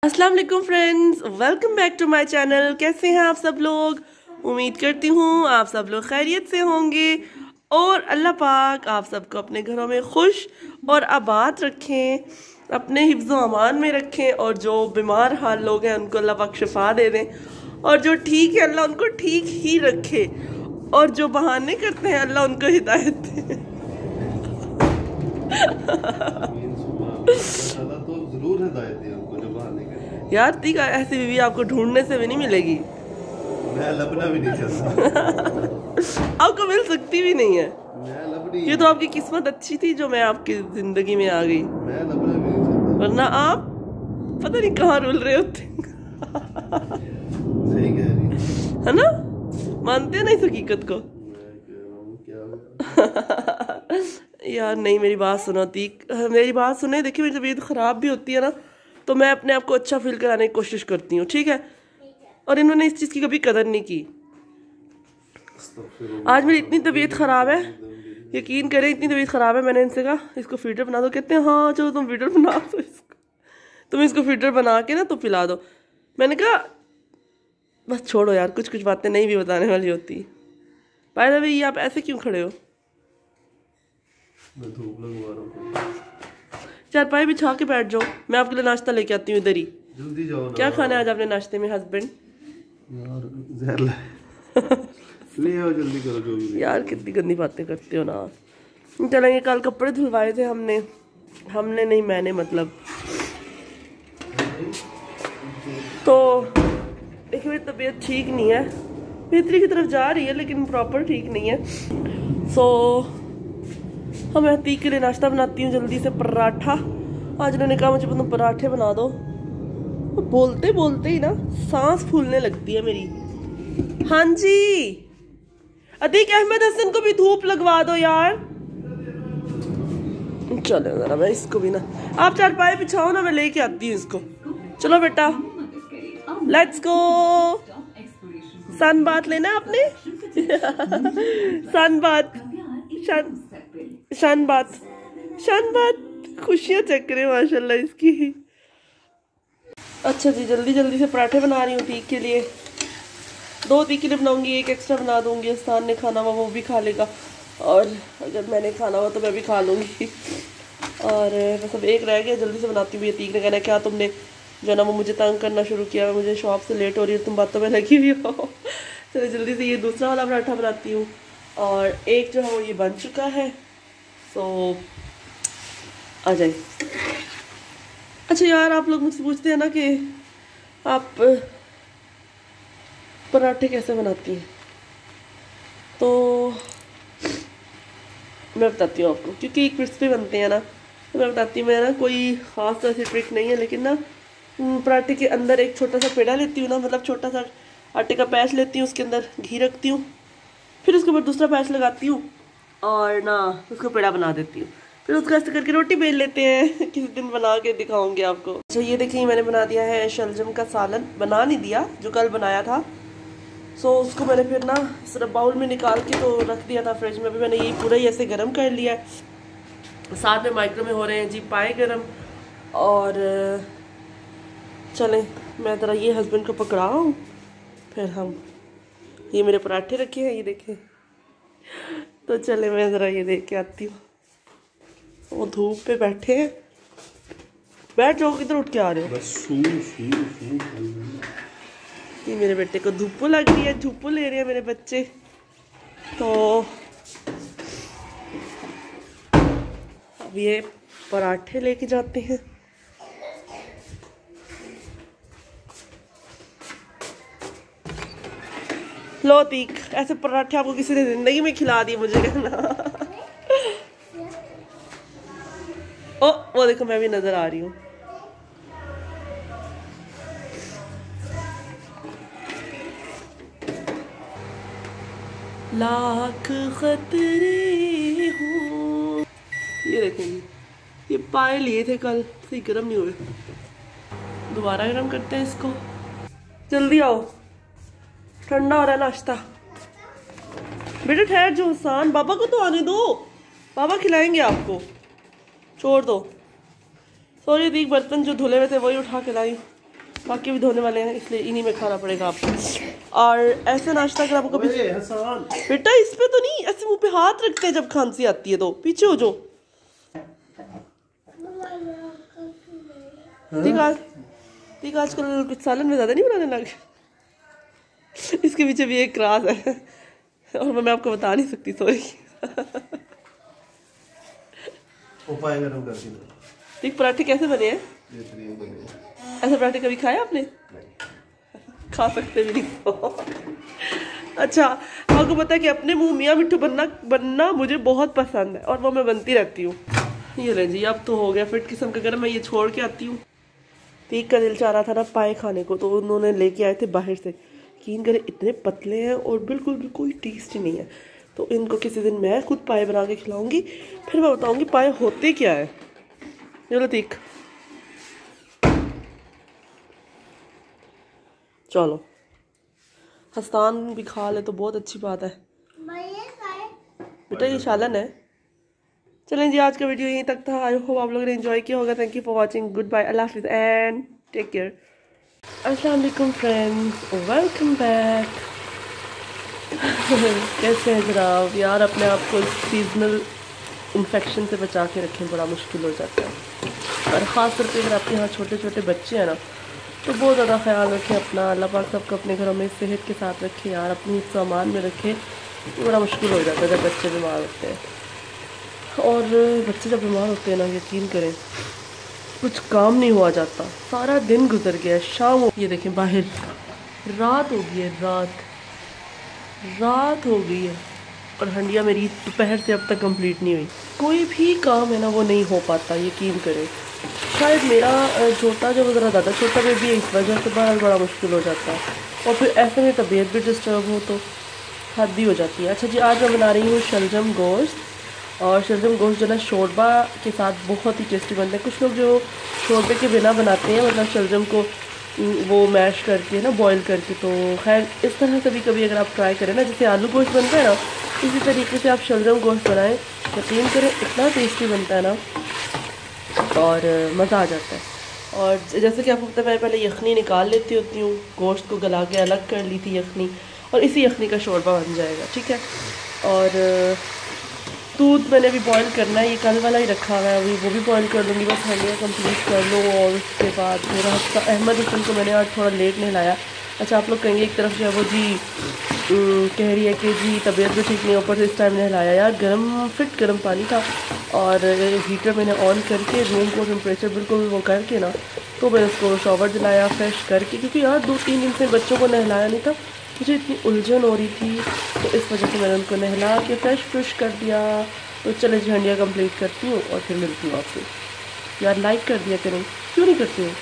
अस्सलाम वालेकुम friends, welcome back to my channel. कैसे हैं आप सब लोग? उम्मीद करती हूँ आप सब लोग खैरियत से होंगे और अल्लाह पाक आप सबको अपने घरों में खुश और आबाद रखें, अपने हिफ्ज़ व अमान में रखें। और जो बीमार हाल लोग हैं उनको अल्लाह पाक शिफा दे दें, और जो ठीक है अल्लाह उनको ठीक ही रखे, और जो बहाने करते हैं अल्लाह उनको हिदायत दे। तो जरूर हिदायत दी उनको जो बहाने करते। यार तीक ऐसी बीवी आपको ढूंढने से भी नहीं मिलेगी। मैं लबना भी नहीं चाहता। आपको मिल सकती भी नहीं है। मैं लबनी, ये तो आपकी किस्मत अच्छी थी जो मैं आपकी जिंदगी में आ गई, मैं लबना भी नहीं चाहता, वरना आप पता नहीं कहाँ रुल रहे होते। सही कह रही है ना? मानते हैं ना इस हकीकत को? मैं कह रहा हूँ क्या यार नहीं, मेरी बात सुनो तीक, मेरी बात सुने। देखिए मेरी तबीयत ख़राब भी होती है ना, तो मैं अपने आप को अच्छा फील कराने की कोशिश करती हूँ, ठीक है? और इन्होंने इस चीज़ की कभी कदर नहीं की। आज मेरी इतनी तबीयत ख़राब है, यकीन करें इतनी तबीयत ख़राब है, मैंने इनसे कहा इसको फीडर बना दो। कहते हैं हाँ चलो तुम फीडर बना दो इसको, तुम इसको फीडर बना के ना तो पिला दो। मैंने कहा बस छोड़ो यार, कुछ कुछ बातें नहीं भी बताने वाली होती। बाय द वे ये आप ऐसे क्यों खड़े हो? मैं धूप लगवा रहा हूँ। चारपाई बिछा के बैठ जाओ, मैं आपके लिए नाश्ता लेके आती हूँ इधर ही। जल्दी जाओ ना। क्या खाना है आज आपने नाश्ते में हस्बैंड? यार जहर ले आओ, जल्दी करो जो भी। यार कितनी गंदी बातें करते हो ना। चलेंगे, कल कपड़े धुलवाए थे हमने नहीं, मैंने मतलब। तो देखिए मेरी तबीयत ठीक नहीं है, बेहतरी की तरफ जा रही है लेकिन प्रॉपर ठीक नहीं है। सो मैं तीक के लिए नाश्ता बनाती हूँ जल्दी से, पराठा। आज उन्होंने कहा मुझे तुम पराठे बना दो। बोलते बोलते ही ना सांस फूलने लगती है मेरी। हाँ जी, अतीक अहमद हसन को भी धूप लगवा दो यार। चलो जरा मैं इसको भी ना, आप चारपाई बिछाओ ना, मैं लेके आती हूँ इसको। चलो बेटा लेट्स गो। सन बात लेना आपने? सन बात, शन बात खुशियाँ चक रहे माशाल्लाह इसकी। अच्छा जी, जल्दी जल्दी से पराठे बना रही हूँ तीक के लिए। 2 तीक के लिए बनाऊंगी, 1 एक्स्ट्रा बना दूंगी। आसान ने खाना हुआ वो भी खा लेगा, और अगर मैंने खाना हुआ तो मैं भी खा लूँगी। और बस अब 1 रह गया, जल्दी से बनाती हूँ। ये तीक ने कहना क्या तुमने जो ना वो मुझे तंग करना शुरू किया, मुझे शॉप से लेट हो रही है, तुम बातों में लगी हुई हो। चलो जल्दी से ये दूसरा वाला पराठा बनाती हूँ, और एक जो है वो ये बन चुका है। तो आ जाए। अच्छा यार, आप लोग मुझसे पूछते हैं ना कि आप पराठे कैसे बनाती हैं, तो मैं बताती हूँ आपको, क्योंकि क्रिस्पी बनते हैं ना, तो मैं बताती हूँ। मैं ना कोई ख़ास ऐसी ट्रिक नहीं है, लेकिन ना पराठे के अंदर एक छोटा सा पेड़ा लेती हूँ ना, मतलब छोटा सा आटे का पैच लेती हूँ, उसके अंदर घी रखती हूँ, फिर उसके ऊपर दूसरा पैच लगाती हूँ, और ना उसको पेड़ा बना देती हूँ। फिर उसको ऐसे करके रोटी बेल लेते हैं। किसी दिन बना के दिखाऊंगी आपको। अच्छा ये देखिए, मैंने बना दिया है शलजम का सालन। बना नहीं दिया, जो कल बनाया था। सो उसको मैंने फिर ना सिर्फ बाउल में निकाल के तो रख दिया था फ्रिज में। अभी मैंने यही पूरा ही ऐसे गर्म कर लिया है। साथ में माइक्रो में हो रहे हैं जी पाए गर्म। और चलें मैं ज़रा ये हस्बैंड को पकड़ाऊँ, फिर हम ये मेरे पराठे रखे हैं, ये देखें। तो चले मैं ज़रा ये देख के आती हूँ। वो धूप पे बैठे हैं। बैठ जाओ, किधर उठ के आ रहे हो? बस ये मेरे बेटे को धूपो लग रही है, धूपो ले रहे हैं मेरे बच्चे। तो अब ये पराठे लेके जाते हैं। लो तीक, ऐसे पराठे आपको किसी ने जिंदगी में खिला दिए मुझे कहना। ओ वो देखो, मैं भी नजर आ रही हूँ। लाख खतरे हो। ये देखेंगे, ये पाए लिए थे कल, सही गर्म नहीं हुए। दोबारा गर्म करते हैं इसको। जल्दी आओ, ठंडा हो रहा है नाश्ता। बेटा ठहर जो, हसान बाबा को तो आने दो, बाबा खिलाएंगे आपको, छोड़ दो। सॉरी दी, बर्तन जो धुले हुए थे वही उठा के लाई। बाकी भी धोने वाले हैं, इसलिए इन्हीं में खाना पड़ेगा आपको। और ऐसा नाश्ता अगर आपको कभी बेटा इस पे तो नहीं, ऐसे मुंह पे हाथ रखते हैं जब खांसी आती है तो पीछे हो जाओ। ठीक आजकल कुछ सालन में ज़्यादा नहीं बनाने लगे। इसके पीछे भी एक राज है और मैं आपको बता नहीं सकती, सॉरी। ठीक पराठे कैसे बने हैं? ऐसे पराठे कभी खाए आपने? खा सकते भी नहीं। अच्छा, आपको पता है कि अपने मुंह मियाँ मिट्ठू बनना मुझे बहुत पसंद है और वो मैं बनती रहती हूँ। ये ले जी, अब तो हो गया फिट किस्म का गर्म, मैं ये छोड़ के आती हूँ। तीक का दिल चाह रहा था ना पाए खाने को, तो उन्होंने लेके आए थे बाहर से। यकीन करें इतने पतले हैं और बिल्कुल भी कोई टेस्ट ही नहीं है। तो इनको किसी दिन मैं खुद पाए बना के खिलाऊंगी, फिर मैं बताऊंगी पाए होते क्या है। चलो तीक, चलो हस्तान भी खा ले तो बहुत अच्छी बात है। बेटा ये सालन है। चलें जी, आज का वीडियो यहीं तक था। आई होप आप लोगों ने एंजॉय किया होगा। Thank you for watching. Goodbye, अल्लाह हाफिज़ एंड टेक केयर। अस्सलाम वालेकुम फ्रेंड्स, वेलकम बैक। कैसे हैं जनाब? यार अपने आप को सीजनल इन्फेक्शन से बचा के रखें, बड़ा मुश्किल हो जाता है। और ख़ास करके अगर आपके यहाँ छोटे छोटे बच्चे हैं ना, तो बहुत ज़्यादा ख्याल रखें अपना। अल्लाह पाक सबको अपने घरों में सेहत के साथ रखें यार, अपनी सामान में रखें। बड़ा मुश्किल हो जाता है जब बच्चे बीमार होते हैं। और बच्चे जब बीमार होते हैं ना, यकीन करें कुछ काम नहीं हुआ जाता। सारा दिन गुजर गया, शाम हो, ये देखें बाहर रात हो गई है, रात हो गई है और हंडिया मेरी दोपहर से अब तक कंप्लीट नहीं हुई। कोई भी काम है ना वो नहीं हो पाता, यकीन करें। शायद मेरा छोटा जो ज़रा ज़्यादा छोटा बेबी है, इस वजह से बड़ा मुश्किल हो जाता है। और फिर ऐसे में तबीयत भी डिस्टर्ब हो तो हद ही हो जाती है। अच्छा जी, आज मैं बना रही हूँ शलजम गोश्त। और शलजम गोश्त जो ना शोरबा के साथ बहुत ही टेस्टी बनते हैं। कुछ लोग जो शोरबे के बिना बनाते हैं, मतलब शलजम को वो मैश करके ना बॉईल करके, तो खैर इस तरह से भी कभी अगर आप ट्राई करें ना, जैसे आलू गोश्त बनता है ना, इसी तरीके से आप शलजम गोश्त बनाएं। यकीन करें इतना टेस्टी बनता है ना और मज़ा आ जाता है। और जैसे कि आपको पता है, मैं पहले यखनी निकाल लेती होती हूँ, गोश्त को गला के अलग कर ली थी यखनी, और इसी यखनी का शोरबा बन जाएगा, ठीक है। और दूध मैंने अभी बॉईल करना है, ये कल वाला ही रखा हुआ है, अभी वो भी बॉईल कर लूँगी। बस हंडिया कंप्लीट कर लो और उसके बाद मेरा हफ्ता अहमद हसन को मैंने आज थोड़ा लेट नहलाया। अच्छा, आप लोग कहेंगे एक तरफ जो है वो जी कह रही है कि जी तबीयत भी ठीक नहीं, ऊपर से इस टाइम नहलाया। यार गर्म पानी था और हीटर मैंने ऑन करके रूम को टेम्परेचर बिल्कुल वो करके ना, तो मैंने उसको शॉवर दिलाया फ्रेश करके, क्योंकि यार 2-3 दिन से बच्चों को नहलाया नहीं था, मुझे इतनी उलझन हो रही थी, तो इस वजह से मैंने उनको नहला के फ्रेश कर दिया। तो चले जी हंडिया कंप्लीट करती हूँ और फिर मिलती हूँ आपसे। यार लाइक कर दिया करें, क्यों नहीं करती हूँ?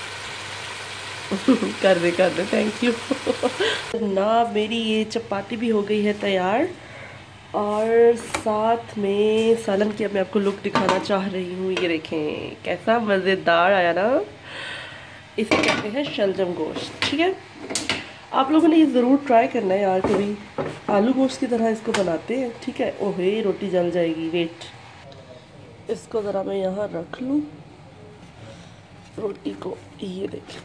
कर दे थैंक यू। ना मेरी ये चपाती भी हो गई है तैयार और साथ में सालन की अब मैं आपको लुक दिखाना चाह रही हूँ। ये देखें कैसा मज़ेदार आया ना। इसे कहते हैं शलजम गोश्त, ठीक है। आप लोगों ने ये ज़रूर ट्राई करना है यार, कभी आलू गोश्त की तरह इसको बनाते हैं, ठीक है। ओहे रोटी जल जाएगी, वेट, इसको ज़रा मैं यहाँ रख लूँ रोटी को। ये देखें,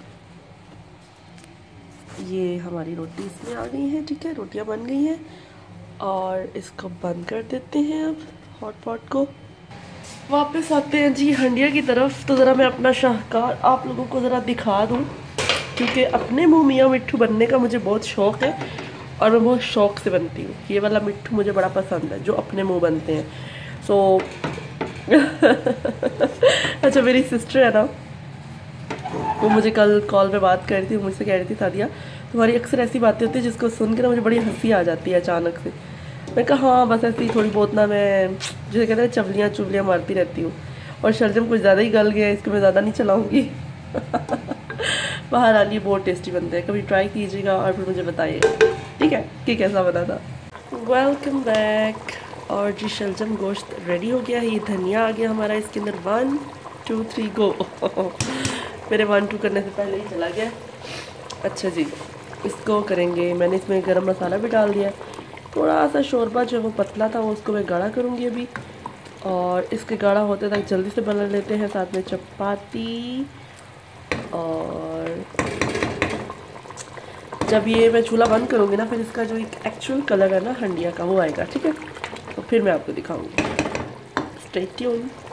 ये हमारी रोटी इसमें आ गई है, ठीक है, रोटियाँ बन गई हैं। और इसको बंद कर देते हैं अब हॉट पॉट को। वापस आते हैं जी हंडिया की तरफ। तो ज़रा मैं अपना शाहकार आप लोगों को ज़रा दिखा दूँ, क्योंकि अपने मुँह मियाँ मिट्ठू बनने का मुझे बहुत शौक़ है और मैं बहुत शौक़ से बनती हूँ। ये वाला मिट्ठू मुझे बड़ा पसंद है जो अपने मुँह बनते हैं। सो अच्छा, मेरी सिस्टर है ना, वो मुझे कल कॉल पे बात कर रही थी, मुझसे कह रही थी सादिया तुम्हारी अक्सर ऐसी बातें होती है जिसको सुन के ना मुझे बड़ी हंसी आ जाती है अचानक से। मैं कहा हाँ बस ऐसी थोड़ी बहुत ना, मैं जैसे कहते हैं चुगलियाँ मारती रहती हूँ। और शलजम कुछ ज़्यादा ही गल गया है, इसको मैं ज़्यादा नहीं चलाऊँगी। बाहर आलिए बहुत टेस्टी बनते हैं, कभी ट्राई कीजिएगा और फिर मुझे बताइएगा, ठीक है, कि कैसा बना था। Welcome back. और जी शलजम गोश्त रेडी हो गया है। ये धनिया आ गया हमारा इसके अंदर। 1 2 3 गो। मेरे 1 2 करने से पहले ही चला गया। अच्छा जी, इसको करेंगे, मैंने इसमें गरम मसाला भी डाल दिया। थोड़ा सा शोरबा जो है वो पतला था, वो उसको मैं गाढ़ा करूँगी अभी। और इसके गाढ़ा होते तक जल्दी से बना लेते हैं साथ में चपाती और जब ये मैं चूल्हा बंद करूँगी ना, फिर इसका जो एक एक्चुअल कलर है ना हंडिया का, वो आएगा, ठीक है। तो फिर मैं आपको दिखाऊंगी। Stay tuned.